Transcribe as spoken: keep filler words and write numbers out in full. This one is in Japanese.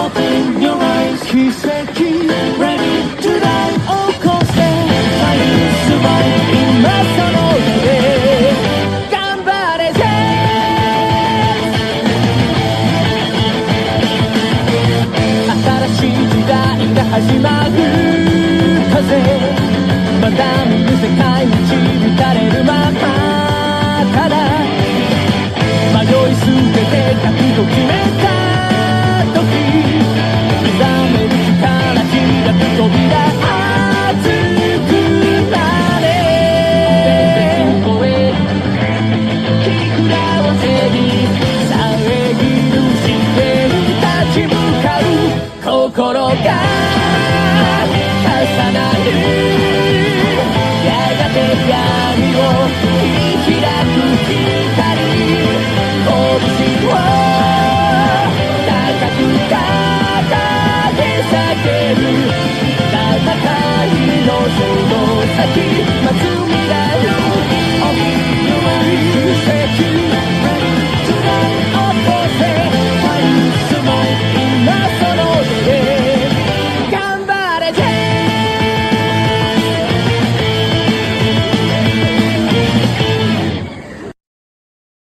Open your eyes 奇跡 Ready to die 起こせ Fire survive 今その手で頑張れぜ新しい時代が始まる風まだ見ぬ世界導かれるままから迷いすぎて覚悟決めた時目覚める力開く扉熱くなれ声聞き比べに遮る視点立ち向かう心が重なるやがて闇を切り開く光拳を高く掲げ叫ぶ戦いのその先待つ